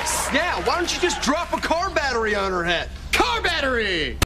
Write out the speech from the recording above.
Yeah, why don't you just drop a car battery on her head? Car battery!